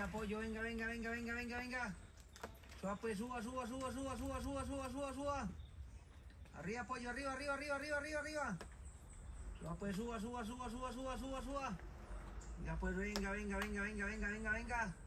Venga, pollo, venga, venga, venga, venga, venga, venga. Suba, pues, suba, suba, suba, suba, suba, suba, suba, suba, suba. Arriba, pollo, arriba, arriba, arriba, arriba, arriba, arriba. Suba, pues, suba, suba, suba, suba, suba, suba, suba. Venga, pues, venga, venga, venga, venga, venga, venga, venga.